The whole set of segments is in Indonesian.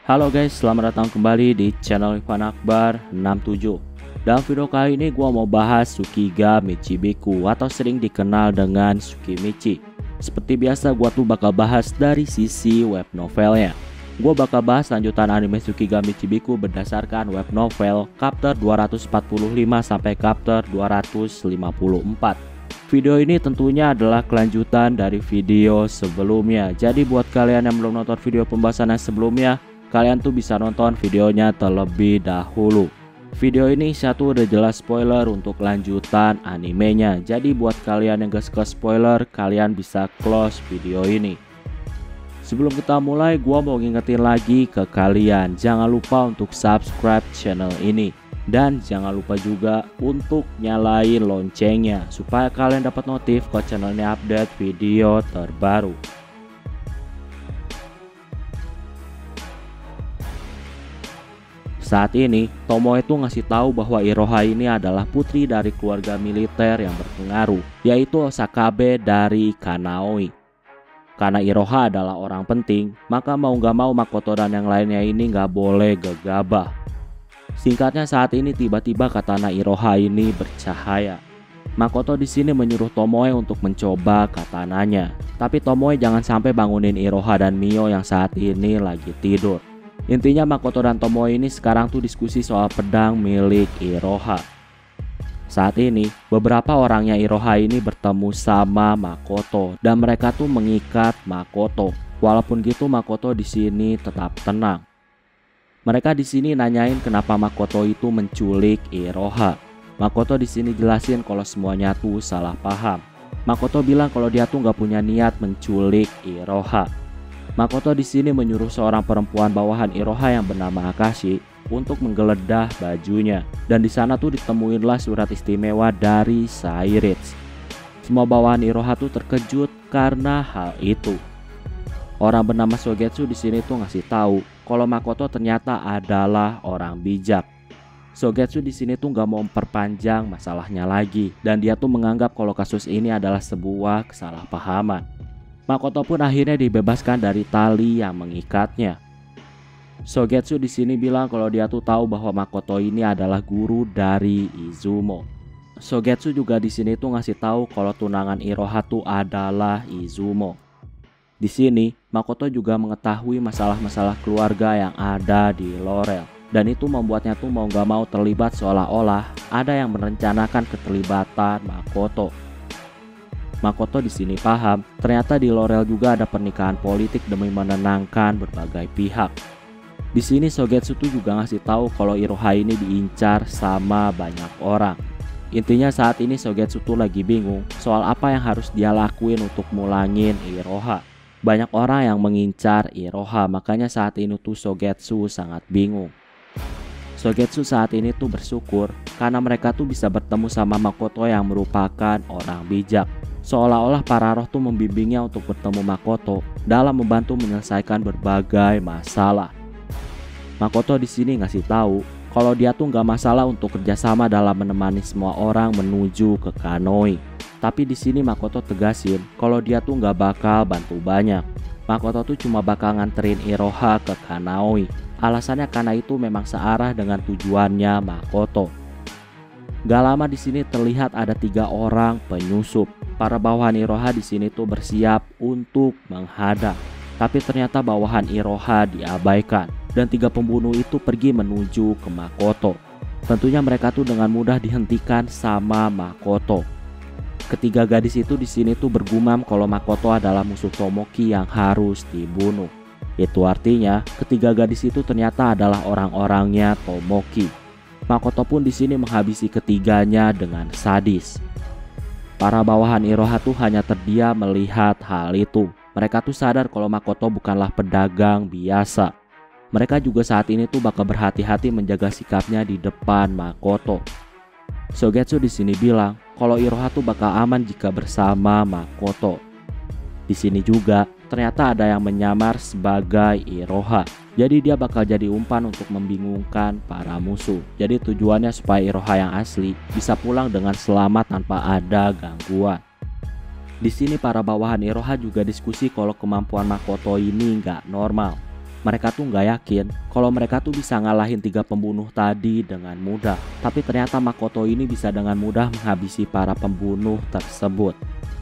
Halo guys, selamat datang kembali di channel Ivan Akbar 67. Dalam video kali ini gua mau bahas Tsukiga Michibiku atau sering dikenal dengan Tsukimichi. Seperti biasa gua tuh bakal bahas dari sisi web novelnya. Gua bakal bahas lanjutan anime Tsukiga Michibiku berdasarkan web novel chapter 245 sampai chapter 254. Video ini tentunya adalah kelanjutan dari video sebelumnya. Jadi buat kalian yang belum nonton video pembahasan yang sebelumnya, kalian tuh bisa nonton videonya terlebih dahulu. Video ini satu udah jelas spoiler untuk lanjutan animenya. Jadi buat kalian yang gak suka spoiler, kalian bisa close video ini. Sebelum kita mulai, gua mau ngingetin lagi ke kalian, jangan lupa untuk subscribe channel ini. Dan jangan lupa juga untuk nyalain loncengnya supaya kalian dapat notif kalau channel ini update video terbaru. Saat ini, Tomoe itu ngasih tahu bahwa Iroha ini adalah putri dari keluarga militer yang berpengaruh, yaitu Osakabe dari Kanaoi. Karena Iroha adalah orang penting, maka mau gak mau Makoto dan yang lainnya ini gak boleh gegabah. Singkatnya saat ini tiba-tiba katana Iroha ini bercahaya. Makoto di sini menyuruh Tomoe untuk mencoba katananya, tapi Tomoe jangan sampai bangunin Iroha dan Mio yang saat ini lagi tidur. Intinya Makoto dan Tomoe ini sekarang tuh diskusi soal pedang milik Iroha. Saat ini beberapa orangnya Iroha ini bertemu sama Makoto dan mereka tuh mengikat Makoto. Walaupun gitu Makoto di sini tetap tenang. Mereka di sini nanyain kenapa Makoto itu menculik Iroha. Makoto di sini jelasin kalau semuanya tuh salah paham. Makoto bilang kalau dia tuh nggak punya niat menculik Iroha. Makoto di sini menyuruh seorang perempuan bawahan Iroha yang bernama Akashi untuk menggeledah bajunya, dan di sana tuh ditemuinlah surat istimewa dari Sairitz. Semua bawahan Iroha tuh terkejut karena hal itu. Orang bernama Sogetsu di sini tuh ngasih tahu kalau Makoto ternyata adalah orang bijak. Sogetsu di sini tuh nggak mau memperpanjang masalahnya lagi, dan dia tuh menganggap kalau kasus ini adalah sebuah kesalahpahaman. Makoto pun akhirnya dibebaskan dari tali yang mengikatnya. Sogetsu di sini bilang kalau dia tuh tahu bahwa Makoto ini adalah guru dari Izumo. Sogetsu juga di sini tuh ngasih tahu kalau tunangan Iroha tuh adalah Izumo. Di sini Makoto juga mengetahui masalah-masalah keluarga yang ada di Laurel, dan itu membuatnya tuh mau gak mau terlibat seolah-olah ada yang merencanakan keterlibatan Makoto. Makoto di sini paham, ternyata di Laurel juga ada pernikahan politik demi menenangkan berbagai pihak. Di sini Sogetsu tuh juga ngasih tahu kalau Iroha ini diincar sama banyak orang. Intinya saat ini Sogetsu tuh lagi bingung soal apa yang harus dia lakuin untuk mulangin Iroha. Banyak orang yang mengincar Iroha, makanya saat ini tuh Sogetsu sangat bingung. Sogetsu saat ini tuh bersyukur karena mereka tuh bisa bertemu sama Makoto yang merupakan orang bijak. Seolah-olah para roh tuh membimbingnya untuk bertemu Makoto dalam membantu menyelesaikan berbagai masalah. Makoto di sini ngasih tahu kalau dia tuh nggak masalah untuk kerjasama dalam menemani semua orang menuju ke Kanoi. Tapi di sini Makoto tegasin kalau dia tuh nggak bakal bantu banyak. Makoto tuh cuma bakal nganterin Iroha ke Kanoi. Alasannya karena itu memang searah dengan tujuannya Makoto. Gak lama di sini terlihat ada 3 orang penyusup. Para bawahan Iroha di sini tuh bersiap untuk menghadang. Tapi ternyata bawahan Iroha diabaikan dan 3 pembunuh itu pergi menuju ke Makoto. Tentunya mereka tuh dengan mudah dihentikan sama Makoto. Ketiga gadis itu di sini tuh bergumam kalau Makoto adalah musuh Tomoki yang harus dibunuh. Itu artinya ketiga gadis itu ternyata adalah orang-orangnya Tomoki. Makoto pun di sini menghabisi ketiganya dengan sadis. Para bawahan Iroha tuh hanya terdiam melihat hal itu. Mereka tuh sadar kalau Makoto bukanlah pedagang biasa. Mereka juga saat ini tuh bakal berhati-hati menjaga sikapnya di depan Makoto. Sogetsu di sini bilang kalau Iroha tuh bakal aman jika bersama Makoto. Di sini juga ternyata ada yang menyamar sebagai Iroha. Jadi dia bakal jadi umpan untuk membingungkan para musuh. Jadi tujuannya supaya Iroha yang asli bisa pulang dengan selamat tanpa ada gangguan. Di sini para bawahan Iroha juga diskusi kalau kemampuan Makoto ini nggak normal. Mereka tuh nggak yakin kalau mereka tuh bisa ngalahin 3 pembunuh tadi dengan mudah. Tapi ternyata Makoto ini bisa dengan mudah menghabisi para pembunuh tersebut.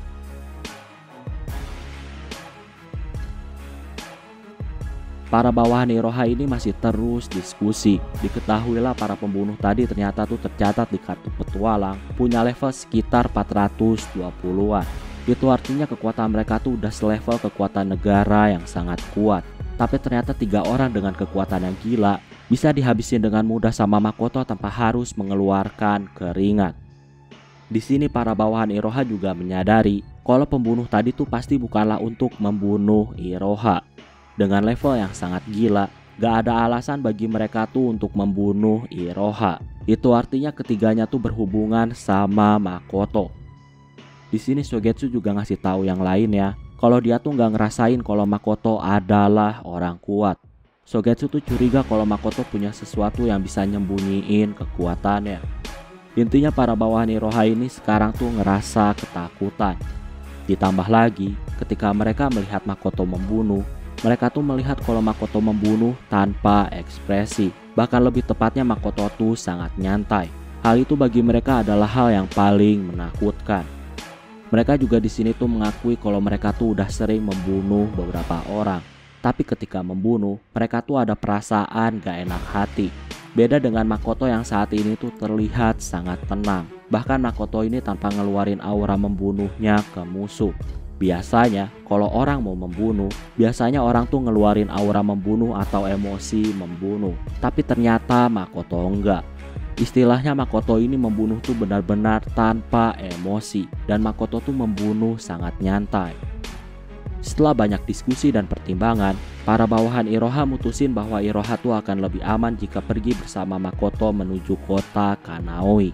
Para bawahan Iroha ini masih terus diskusi. Diketahuilah para pembunuh tadi ternyata tuh tercatat di kartu petualang punya level sekitar 420-an. Itu artinya kekuatan mereka tuh udah selevel kekuatan negara yang sangat kuat. Tapi ternyata 3 orang dengan kekuatan yang gila bisa dihabisin dengan mudah sama Makoto tanpa harus mengeluarkan keringat. Di sini para bawahan Iroha juga menyadari kalau pembunuh tadi tuh pasti bukanlah untuk membunuh Iroha. Dengan level yang sangat gila, gak ada alasan bagi mereka tuh untuk membunuh Iroha. Itu artinya ketiganya tuh berhubungan sama Makoto. Di sini Shogetsu juga ngasih tahu yang lain ya, kalau dia tuh nggak ngerasain kalau Makoto adalah orang kuat. Shogetsu tuh curiga kalau Makoto punya sesuatu yang bisa nyembunyiin kekuatannya. Intinya para bawahan Iroha ini sekarang tuh ngerasa ketakutan. Ditambah lagi, ketika mereka melihat Makoto membunuh, mereka tuh melihat kalau Makoto membunuh tanpa ekspresi. Bahkan lebih tepatnya Makoto tuh sangat nyantai. Hal itu bagi mereka adalah hal yang paling menakutkan. Mereka juga di sini tuh mengakui kalau mereka tuh udah sering membunuh beberapa orang. Tapi ketika membunuh, mereka tuh ada perasaan gak enak hati. Beda dengan Makoto yang saat ini tuh terlihat sangat tenang. Bahkan Makoto ini tanpa ngeluarin aura membunuhnya ke musuh. Biasanya kalau orang mau membunuh, biasanya orang tuh ngeluarin aura membunuh atau emosi membunuh. Tapi ternyata Makoto enggak. Istilahnya Makoto ini membunuh tuh benar-benar tanpa emosi. Dan Makoto tuh membunuh sangat nyantai. Setelah banyak diskusi dan pertimbangan, para bawahan Iroha mutusin bahwa Iroha tuh akan lebih aman jika pergi bersama Makoto menuju kota Kanaoi.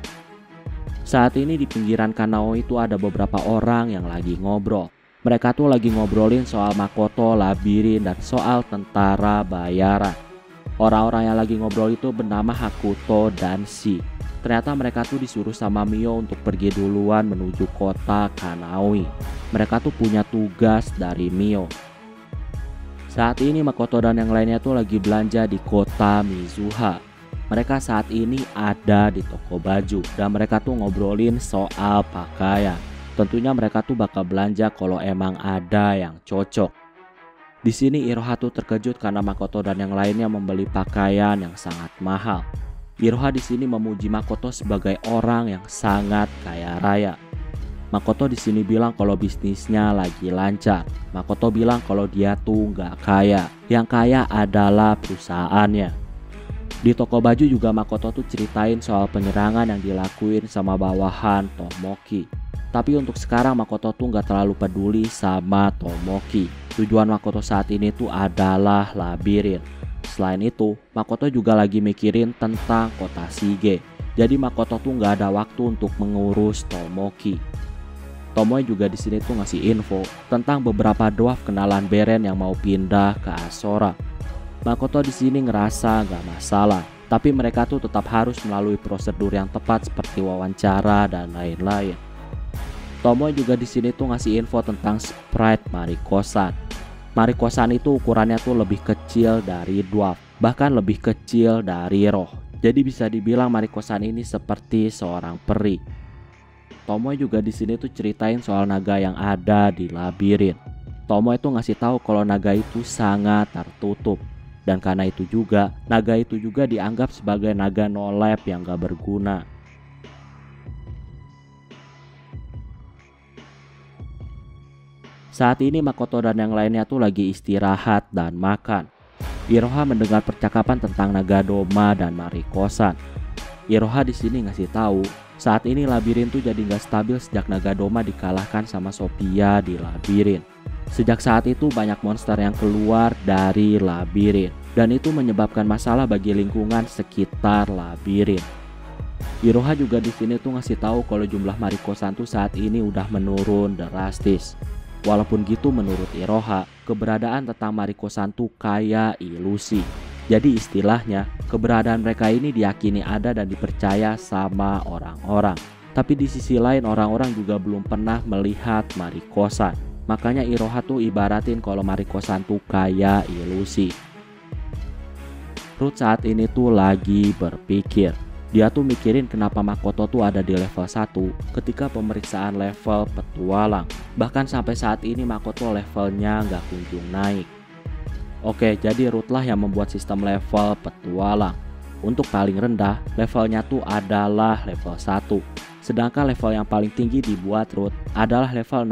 Saat ini di pinggiran Kanaoi itu ada beberapa orang yang lagi ngobrol. Mereka tuh lagi ngobrolin soal Makoto, labirin, dan soal tentara bayaran. Orang-orang yang lagi ngobrol itu bernama Hakuto dan Shi. Ternyata mereka tuh disuruh sama Mio untuk pergi duluan menuju kota Kanaoi. Mereka tuh punya tugas dari Mio. Saat ini Makoto dan yang lainnya tuh lagi belanja di kota Mizuha. Mereka saat ini ada di toko baju dan mereka tuh ngobrolin soal pakaian. Tentunya mereka tuh bakal belanja kalau emang ada yang cocok. Di sini Iroha tuh terkejut karena Makoto dan yang lainnya membeli pakaian yang sangat mahal. Iroha di sini memuji Makoto sebagai orang yang sangat kaya raya. Makoto di sini bilang kalau bisnisnya lagi lancar. Makoto bilang kalau dia tuh nggak kaya. Yang kaya adalah perusahaannya. Di toko baju juga Makoto tuh ceritain soal penyerangan yang dilakuin sama bawahan Tomoki. Tapi untuk sekarang Makoto tuh nggak terlalu peduli sama Tomoki. Tujuan Makoto saat ini tuh adalah labirin. Selain itu, Makoto juga lagi mikirin tentang kota Shige. Jadi Makoto tuh nggak ada waktu untuk mengurus Tomoki. Tomoe juga di sini tuh ngasih info tentang beberapa dwarf kenalan Beren yang mau pindah ke Asora. Makoto di sini ngerasa gak masalah, tapi mereka tuh tetap harus melalui prosedur yang tepat seperti wawancara dan lain-lain. Tomoe juga di sini tuh ngasih info tentang sprite Mariko-san. Mariko-san itu ukurannya tuh lebih kecil dari dwarf, bahkan lebih kecil dari roh. Jadi bisa dibilang Mariko-san ini seperti seorang peri. Tomoe juga di sini tuh ceritain soal naga yang ada di labirin. Tomoe tuh ngasih tahu kalau naga itu sangat tertutup. Dan karena itu juga, naga itu juga dianggap sebagai naga no life yang gak berguna. Saat ini Makoto dan yang lainnya tuh lagi istirahat dan makan. Iroha mendengar percakapan tentang naga Doma dan Mariko-san. Iroha di sini ngasih tahu, saat ini labirin tuh jadi gak stabil sejak naga Doma dikalahkan sama Sophia di labirin. Sejak saat itu banyak monster yang keluar dari labirin dan itu menyebabkan masalah bagi lingkungan sekitar labirin. Iroha juga di sini tuh ngasih tahu kalau jumlah Mariko-san tuh saat ini udah menurun drastis. Walaupun gitu menurut Iroha, keberadaan tentang Mariko-san tuh kayak ilusi. Jadi istilahnya, keberadaan mereka ini diyakini ada dan dipercaya sama orang-orang. Tapi di sisi lain orang-orang juga belum pernah melihat Mariko-san. Makanya Iroha tuh ibaratin kalau Mariko-san tuh kayak ilusi. Ruth saat ini tuh lagi berpikir. Dia tuh mikirin kenapa Makoto tuh ada di level 1 ketika pemeriksaan level petualang. Bahkan sampai saat ini Makoto levelnya nggak kunjung naik. Oke, jadi Ruth lah yang membuat sistem level petualang. Untuk paling rendah, levelnya tuh adalah level 1. Sedangkan level yang paling tinggi dibuat Ruth adalah level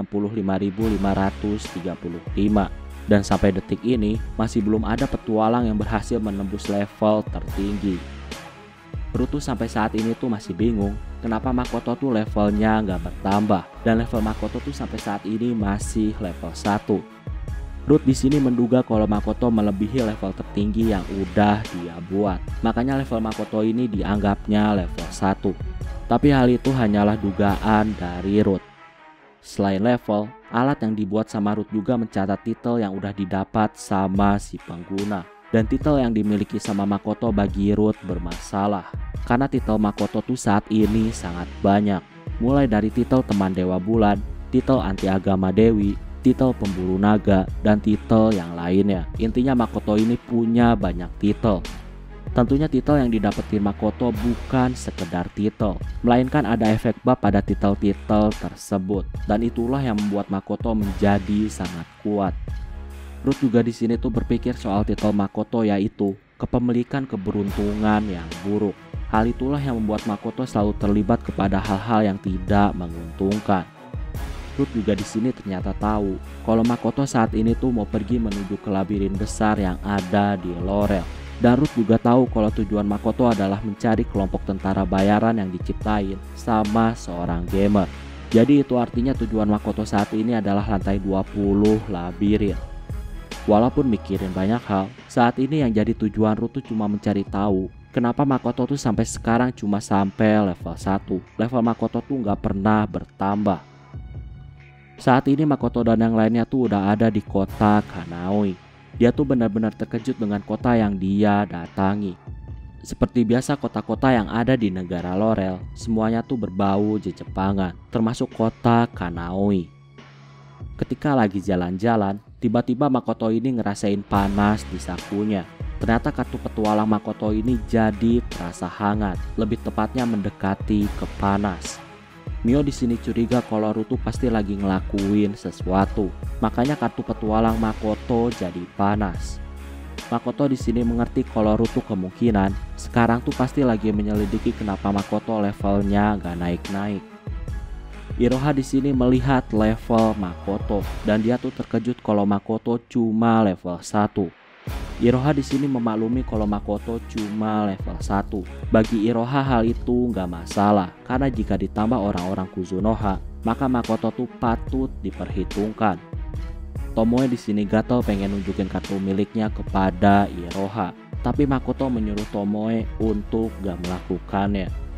65.535. Dan sampai detik ini masih belum ada petualang yang berhasil menembus level tertinggi. Ruth tuh sampai saat ini tuh masih bingung kenapa Makoto tuh levelnya nggak bertambah. Dan level Makoto tuh sampai saat ini masih level 1. Ruth di sini menduga kalau Makoto melebihi level tertinggi yang udah dia buat. Makanya level Makoto ini dianggapnya level 1. Tapi hal itu hanyalah dugaan dari Ruth. Selain level, alat yang dibuat sama Ruth juga mencatat titel yang udah didapat sama si pengguna. Dan titel yang dimiliki sama Makoto bagi Ruth bermasalah. Karena titel Makoto tuh saat ini sangat banyak. Mulai dari titel teman Dewa Bulan, titel anti agama Dewi, titel pemburu naga, dan titel yang lainnya. Intinya Makoto ini punya banyak titel. Tentunya titel yang didapetin Makoto bukan sekedar titel, melainkan ada efek buff pada titel-titel tersebut. Dan itulah yang membuat Makoto menjadi sangat kuat. Ruth juga di sini tuh berpikir soal titel Makoto, yaitu kepemilikan keberuntungan yang buruk. Hal itulah yang membuat Makoto selalu terlibat kepada hal-hal yang tidak menguntungkan. Ruth juga di sini ternyata tahu kalau Makoto saat ini tuh mau pergi menuju ke labirin besar yang ada di Lorel. Dan Ruth juga tahu kalau tujuan Makoto adalah mencari kelompok tentara bayaran yang diciptain sama seorang gamer. Jadi itu artinya tujuan Makoto saat ini adalah lantai 20 labirin. Walaupun mikirin banyak hal, saat ini yang jadi tujuan Ruth tuh cuma mencari tahu kenapa Makoto tuh sampai sekarang cuma sampai level 1. Level Makoto tuh nggak pernah bertambah. Saat ini Makoto dan yang lainnya tuh udah ada di kota Kanaoi. Dia tuh benar-benar terkejut dengan kota yang dia datangi. Seperti biasa kota-kota yang ada di negara Lorel, semuanya tuh berbau Jepangan, termasuk kota Kanaoi. Ketika lagi jalan-jalan, tiba-tiba Makoto ini ngerasain panas di sakunya. Ternyata kartu petualang Makoto ini jadi terasa hangat, lebih tepatnya mendekati ke panas. Mio di sini curiga kalau Ruth tuh pasti lagi ngelakuin sesuatu. Makanya kartu petualang Makoto jadi panas. Makoto di sini mengerti kalau Ruth tuh kemungkinan sekarang tuh pasti lagi menyelidiki kenapa Makoto levelnya gak naik-naik. Iroha di sini melihat level Makoto dan dia tuh terkejut kalau Makoto cuma level 1. Iroha di sini memaklumi kalau Makoto cuma level 1. Bagi Iroha hal itu nggak masalah karena jika ditambah orang-orang Kuzunoha, maka Makoto tuh patut diperhitungkan. Tomoe di sini gatel pengen nunjukin kartu miliknya kepada Iroha, tapi Makoto menyuruh Tomoe untuk gak melakukannya.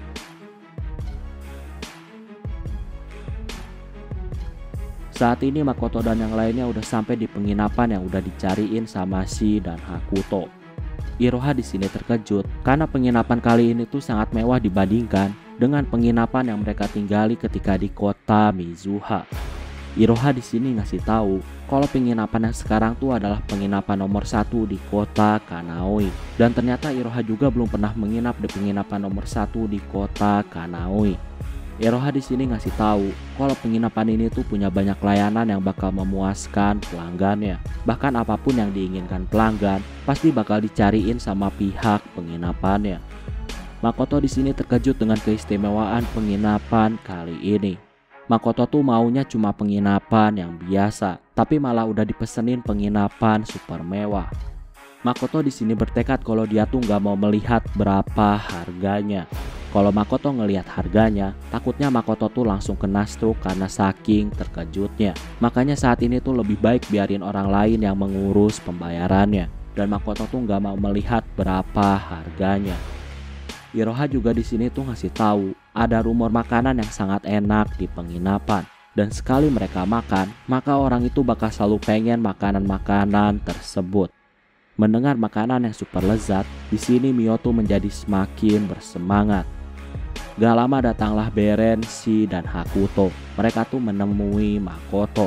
Saat ini Makoto dan yang lainnya udah sampai di penginapan yang udah dicariin sama Shi dan Hakuto. Iroha di sini terkejut karena penginapan kali ini tuh sangat mewah dibandingkan dengan penginapan yang mereka tinggali ketika di kota Mizuha. Iroha di sini ngasih tahu kalau penginapan yang sekarang tuh adalah penginapan nomor 1 di kota Kanaoi. Dan ternyata Iroha juga belum pernah menginap di penginapan nomor 1 di kota Kanaoi. Iroha di sini ngasih tahu kalau penginapan ini tuh punya banyak layanan yang bakal memuaskan pelanggannya. Bahkan apapun yang diinginkan pelanggan pasti bakal dicariin sama pihak penginapannya. Makoto di sini terkejut dengan keistimewaan penginapan kali ini. Makoto tuh maunya cuma penginapan yang biasa, tapi malah udah dipesenin penginapan super mewah. Makoto di sini bertekad kalau dia tuh nggak mau melihat berapa harganya. Kalau Makoto ngelihat harganya, takutnya Makoto tuh langsung kena stroke karena saking terkejutnya. Makanya saat ini tuh lebih baik biarin orang lain yang mengurus pembayarannya. Dan Makoto tuh nggak mau melihat berapa harganya. Iroha juga di sini tuh ngasih tahu ada rumor makanan yang sangat enak di penginapan. Dan sekali mereka makan, maka orang itu bakal selalu pengen makanan-makanan tersebut. Mendengar makanan yang super lezat, di sini Mio tuh menjadi semakin bersemangat. Gak lama datanglah Beren, Shi, dan Hakuto. Mereka tuh menemui Makoto.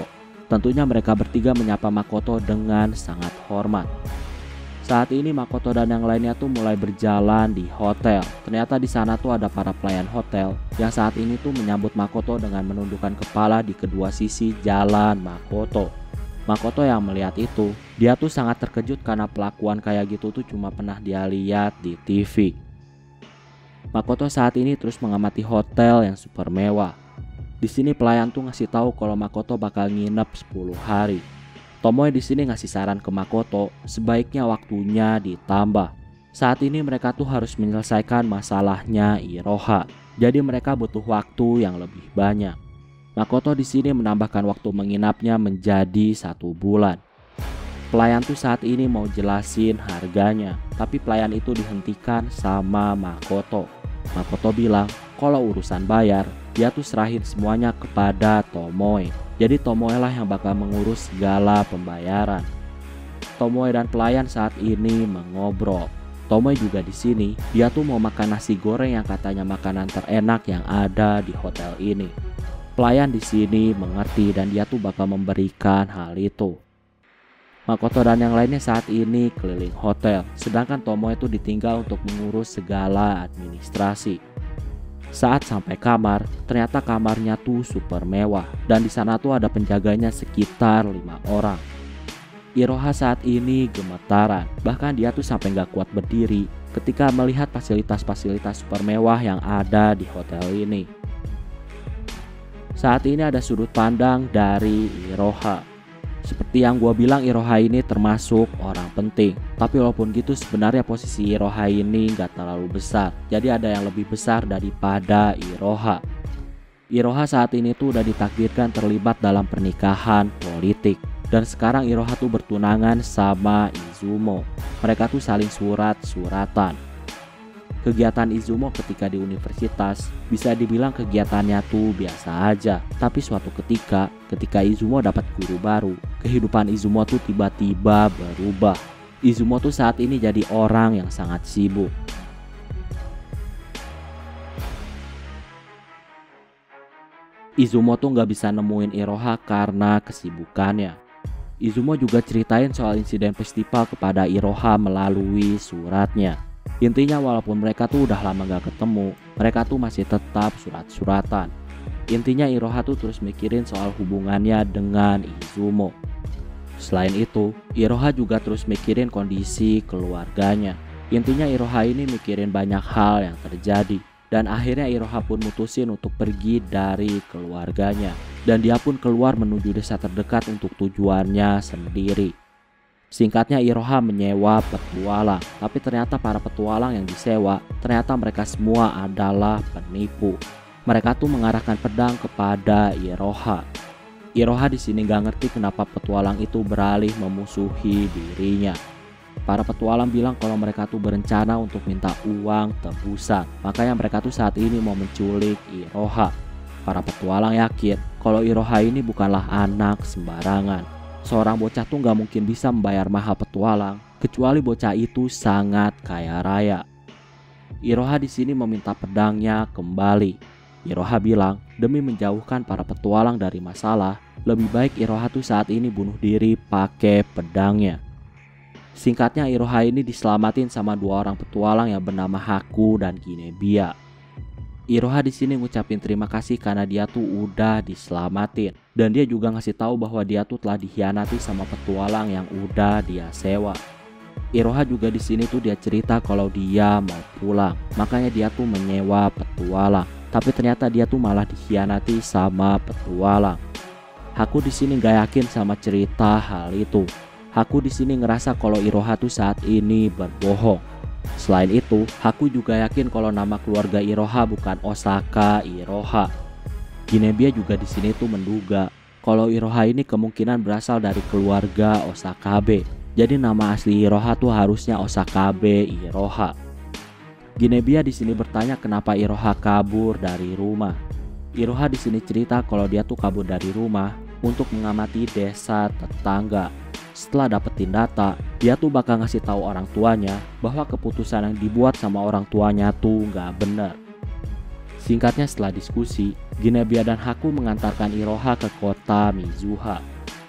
Tentunya mereka bertiga menyapa Makoto dengan sangat hormat. Saat ini Makoto dan yang lainnya tuh mulai berjalan di hotel. Ternyata di sana tuh ada para pelayan hotel yang saat ini tuh menyambut Makoto dengan menundukkan kepala di kedua sisi jalan Makoto. Makoto yang melihat itu, dia tuh sangat terkejut karena pelakuan kayak gitu tuh cuma pernah dia lihat di TV. Makoto saat ini terus mengamati hotel yang super mewah. Di sini pelayan tuh ngasih tahu kalau Makoto bakal nginep 10 hari. Tomoe di sini ngasih saran ke Makoto, sebaiknya waktunya ditambah. Saat ini mereka tuh harus menyelesaikan masalahnya Iroha. Jadi mereka butuh waktu yang lebih banyak. Makoto di sini menambahkan waktu menginapnya menjadi 1 bulan. Pelayan tuh saat ini mau jelasin harganya, tapi pelayan itu dihentikan sama Makoto. Makoto bilang kalau urusan bayar, dia tuh serahin semuanya kepada Tomoe. Jadi Tomoe lah yang bakal mengurus segala pembayaran. Tomoe dan pelayan saat ini mengobrol. Tomoe juga di sini, dia tuh mau makan nasi goreng yang katanya makanan terenak yang ada di hotel ini. Pelayan di sini mengerti dan dia tuh bakal memberikan hal itu. Makoto dan yang lainnya saat ini keliling hotel, sedangkan Tomoe itu ditinggal untuk mengurus segala administrasi. Saat sampai kamar, ternyata kamarnya tuh super mewah dan di sana tuh ada penjaganya sekitar 5 orang. Iroha saat ini gemetaran, bahkan dia tuh sampai gak kuat berdiri ketika melihat fasilitas-fasilitas super mewah yang ada di hotel ini. Saat ini ada sudut pandang dari Iroha. Seperti yang gue bilang, Iroha ini termasuk orang penting. Tapi walaupun gitu sebenarnya posisi Iroha ini gak terlalu besar. Jadi ada yang lebih besar daripada Iroha. Iroha saat ini tuh udah ditakdirkan terlibat dalam pernikahan politik. Dan sekarang Iroha tuh bertunangan sama Izumo. Mereka tuh saling surat-suratan. Kegiatan Izumo ketika di universitas bisa dibilang kegiatannya tuh biasa aja. Tapi suatu ketika Izumo dapat guru baru, kehidupan Izumo tuh tiba-tiba berubah. Izumo tuh saat ini jadi orang yang sangat sibuk. Izumo tuh gak bisa nemuin Iroha karena kesibukannya. Izumo juga ceritain soal insiden festival kepada Iroha melalui suratnya. Intinya walaupun mereka tuh udah lama gak ketemu, mereka tuh masih tetap surat-suratan. Intinya Iroha tuh terus mikirin soal hubungannya dengan Izumo. Selain itu, Iroha juga terus mikirin kondisi keluarganya. Intinya Iroha ini mikirin banyak hal yang terjadi. Dan akhirnya Iroha pun mutusin untuk pergi dari keluarganya. Dan dia pun keluar menuju desa terdekat untuk tujuannya sendiri. Singkatnya Iroha menyewa petualang, tapi ternyata para petualang yang disewa, ternyata mereka semua adalah penipu. Mereka tuh mengarahkan pedang kepada Iroha. Iroha di sini gak ngerti kenapa petualang itu beralih memusuhi dirinya. Para petualang bilang kalau mereka tuh berencana untuk minta uang tebusan, makanya mereka tuh saat ini mau menculik Iroha. Para petualang yakin kalau Iroha ini bukanlah anak sembarangan. Seorang bocah tuh gak mungkin bisa membayar mahal petualang, kecuali bocah itu sangat kaya raya. Iroha di sini meminta pedangnya kembali. Iroha bilang demi menjauhkan para petualang dari masalah, lebih baik Iroha tuh saat ini bunuh diri pakai pedangnya. Singkatnya Iroha ini diselamatin sama 2 orang petualang yang bernama Haku dan Ginebiya. Iroha di sini ngucapin terima kasih karena dia tuh udah diselamatin. Dan dia juga ngasih tahu bahwa dia tuh telah dikhianati sama petualang yang udah dia sewa. Iroha juga di sini tuh dia cerita kalau dia mau pulang. Makanya dia tuh menyewa petualang. Tapi ternyata dia tuh malah dikhianati sama petualang. Haku di sini gak yakin sama cerita hal itu. Haku di sini ngerasa kalau Iroha tuh saat ini berbohong. Selain itu, Haku juga yakin kalau nama keluarga Iroha bukan Osaka Iroha. Ginebiya juga di sini tuh menduga kalau Iroha ini kemungkinan berasal dari keluarga Osakabe. Jadi nama asli Iroha tuh harusnya Osakabe Iroha. Ginebiya di sini bertanya kenapa Iroha kabur dari rumah. Iroha di sini cerita kalau dia tuh kabur dari rumah untuk mengamati desa tetangga. Setelah dapetin data, dia tuh bakal ngasih tahu orang tuanya bahwa keputusan yang dibuat sama orang tuanya tuh gak bener. Singkatnya setelah diskusi, Ginebiya dan Haku mengantarkan Iroha ke kota Mizuha.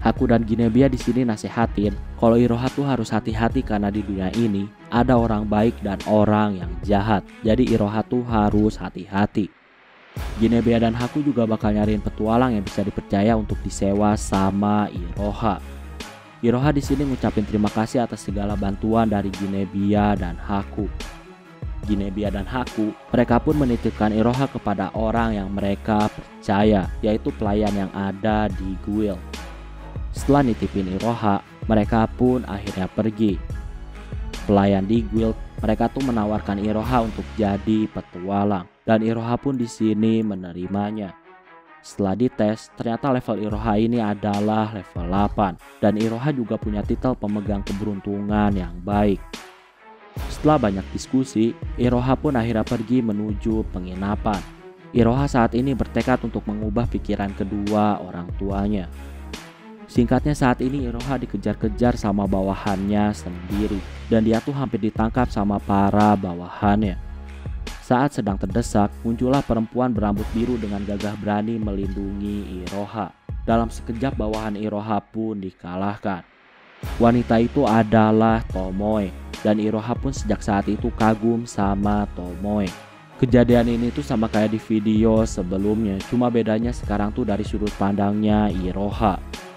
Haku dan Genevieve di sini nasehatin kalau Iroha tuh harus hati-hati karena di dunia ini ada orang baik dan orang yang jahat. Jadi Iroha tuh harus hati-hati. Genevieve dan Haku juga bakal nyariin petualang yang bisa dipercaya untuk disewa sama Iroha. Iroha di sini ngucapin terima kasih atas segala bantuan dari Genevieve dan Haku. Genevieve dan Haku, mereka pun menitipkan Iroha kepada orang yang mereka percaya, yaitu pelayan yang ada di guild. Setelah nitipin Iroha, mereka pun akhirnya pergi. Pelayan di guild, mereka tuh menawarkan Iroha untuk jadi petualang, dan Iroha pun di sini menerimanya. Setelah dites, ternyata level Iroha ini adalah level 8, dan Iroha juga punya titel pemegang keberuntungan yang baik. Setelah banyak diskusi, Iroha pun akhirnya pergi menuju penginapan. Iroha saat ini bertekad untuk mengubah pikiran kedua orang tuanya. Singkatnya saat ini Iroha dikejar-kejar sama bawahannya sendiri, dan dia tuh hampir ditangkap sama para bawahannya. Saat sedang terdesak, muncullah perempuan berambut biru dengan gagah berani melindungi Iroha. Dalam sekejap bawahan Iroha pun dikalahkan. Wanita itu adalah Tomoe, dan Iroha pun sejak saat itu kagum sama Tomoe. Kejadian ini tuh sama kayak di video sebelumnya, cuma bedanya sekarang tuh dari sudut pandangnya Iroha.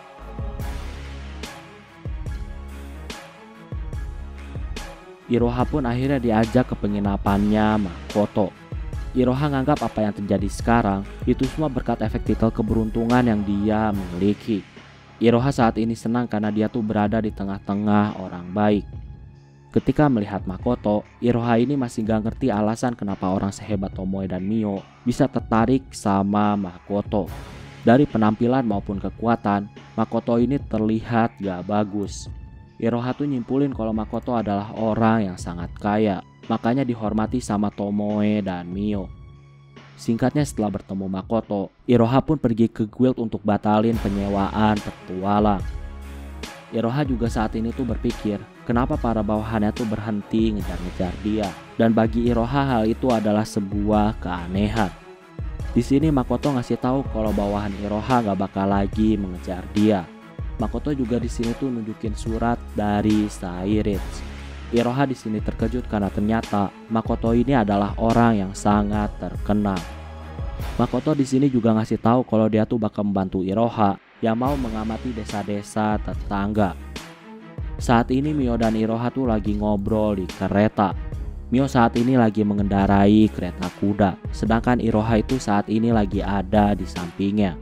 Iroha pun akhirnya diajak ke penginapannya Makoto. Iroha nganggap apa yang terjadi sekarang itu semua berkat efek titel keberuntungan yang dia miliki. Iroha saat ini senang karena dia tuh berada di tengah-tengah orang baik. Ketika melihat Makoto, Iroha ini masih gak ngerti alasan kenapa orang sehebat Tomoe dan Mio bisa tertarik sama Makoto. Dari penampilan maupun kekuatan, Makoto ini terlihat gak bagus. Iroha tuh nyimpulin kalau Makoto adalah orang yang sangat kaya, makanya dihormati sama Tomoe dan Mio. Singkatnya setelah bertemu Makoto, Iroha pun pergi ke guild untuk batalin penyewaan petualang. Iroha juga saat ini tuh berpikir, kenapa para bawahannya tuh berhenti ngejar-ngejar dia. Dan bagi Iroha hal itu adalah sebuah keanehan. Di sini Makoto ngasih tahu kalau bawahan Iroha gak bakal lagi mengejar dia. Makoto juga di sini tuh nunjukin surat dari Sairitz. Iroha di sini terkejut karena ternyata Makoto ini adalah orang yang sangat terkenal. Makoto di sini juga ngasih tahu kalau dia tuh bakal membantu Iroha yang mau mengamati desa-desa tetangga. Saat ini Mio dan Iroha tuh lagi ngobrol di kereta. Mio saat ini lagi mengendarai kereta kuda, sedangkan Iroha itu saat ini lagi ada di sampingnya.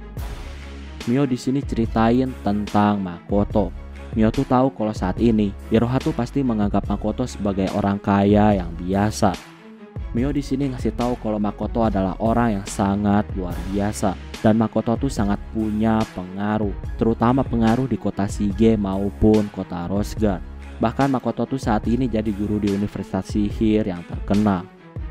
Mio di sini ceritain tentang Makoto. Mio tuh tahu kalau saat ini Iroha tuh pasti menganggap Makoto sebagai orang kaya yang biasa. Mio di sini ngasih tahu kalau Makoto adalah orang yang sangat luar biasa dan Makoto tuh sangat punya pengaruh, terutama pengaruh di kota Shige maupun kota Rosegard. Bahkan Makoto tuh saat ini jadi guru di Universitas Sihir yang terkenal.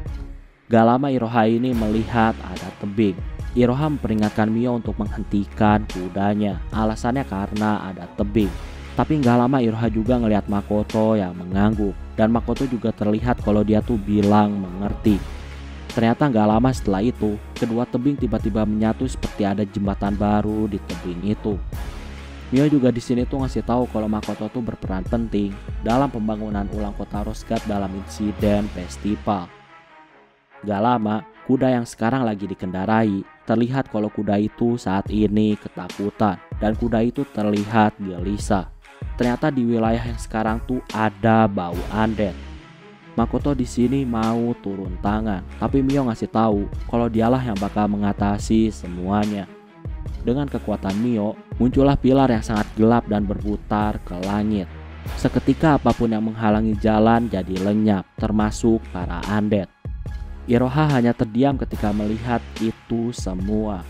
Gak lama Iroha ini melihat ada tebing. Iroha memperingatkan Mio untuk menghentikan kudanya. Alasannya karena ada tebing. Tapi gak lama Iroha juga ngelihat Makoto yang mengangguk. Dan Makoto juga terlihat kalau dia tuh bilang mengerti. Ternyata gak lama setelah itu, kedua tebing tiba-tiba menyatu seperti ada jembatan baru di tebing itu. Mio juga di sini tuh ngasih tahu kalau Makoto tuh berperan penting dalam pembangunan ulang kota Rosegard dalam insiden festival. Gak lama, kuda yang sekarang lagi dikendarai terlihat kalau kuda itu saat ini ketakutan dan kuda itu terlihat gelisah. Ternyata di wilayah yang sekarang tuh ada bau undead. Makoto di sini mau turun tangan, tapi Mio ngasih tahu kalau dialah yang bakal mengatasi semuanya. Dengan kekuatan Mio, muncullah pilar yang sangat gelap dan berputar ke langit. Seketika apapun yang menghalangi jalan jadi lenyap, termasuk para undead. Iroha hanya terdiam ketika melihat itu semua.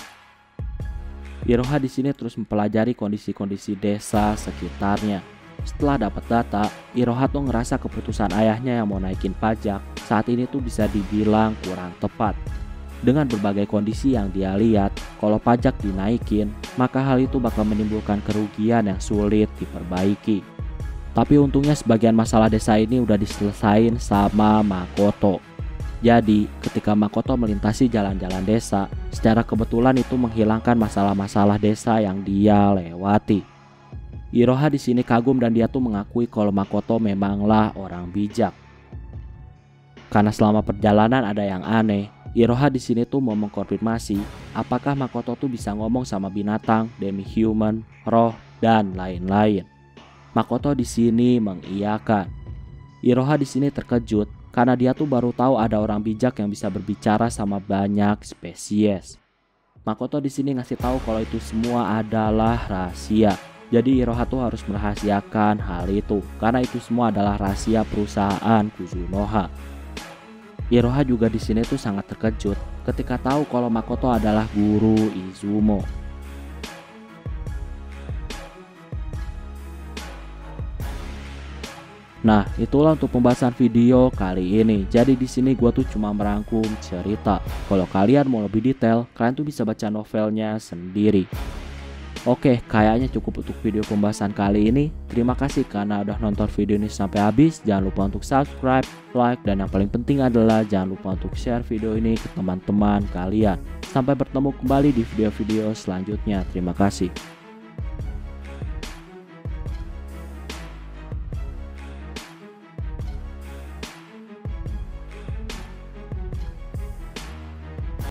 Iroha di sini terus mempelajari kondisi-kondisi desa sekitarnya. Setelah dapat data, Iroha tuh ngerasa keputusan ayahnya yang mau naikin pajak saat ini tuh bisa dibilang kurang tepat. Dengan berbagai kondisi yang dia lihat, kalau pajak dinaikin, maka hal itu bakal menimbulkan kerugian yang sulit diperbaiki. Tapi untungnya sebagian masalah desa ini udah diselesain sama Makoto. Jadi, ketika Makoto melintasi jalan-jalan desa, secara kebetulan itu menghilangkan masalah-masalah desa yang dia lewati. Iroha di sini kagum dan dia tuh mengakui kalau Makoto memanglah orang bijak. Karena selama perjalanan ada yang aneh, Iroha di sini tuh mau mengkonfirmasi apakah Makoto tuh bisa ngomong sama binatang, demi-human, roh, dan lain-lain. Makoto di sini mengiyakan. Iroha di sini terkejut karena dia tuh baru tahu ada orang bijak yang bisa berbicara sama banyak spesies. Makoto di sini ngasih tahu kalau itu semua adalah rahasia. Jadi Iroha tuh harus merahasiakan hal itu karena itu semua adalah rahasia perusahaan Kuzunoha. Iroha juga di sini tuh sangat terkejut ketika tahu kalau Makoto adalah guru Izumo. Nah, itulah untuk pembahasan video kali ini. Jadi di sini gua tuh cuma merangkum cerita. Kalau kalian mau lebih detail, kalian tuh bisa baca novelnya sendiri. Oke, kayaknya cukup untuk video pembahasan kali ini. Terima kasih karena udah nonton video ini sampai habis. Jangan lupa untuk subscribe, like, dan yang paling penting adalah jangan lupa untuk share video ini ke teman-teman kalian. Sampai bertemu kembali di video-video selanjutnya. Terima kasih.